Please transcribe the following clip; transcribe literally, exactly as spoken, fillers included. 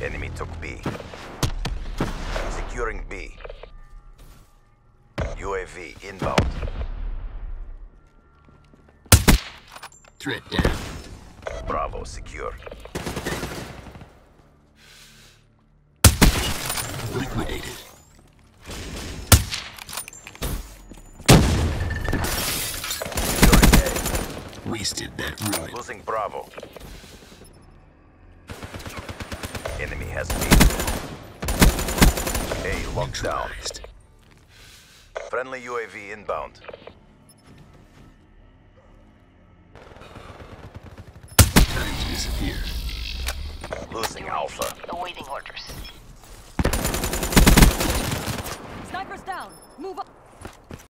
Enemy took B. Securing B. U A V inbound. Threat down. Bravo secure. Liquidated. Securing A. Wasted that ruin. Losing Bravo. Enemy has B. A locked down. Neutralized. Friendly U A V inbound. Time to disappear. Losing Alpha. Awaiting orders. Sniper's down. Move up.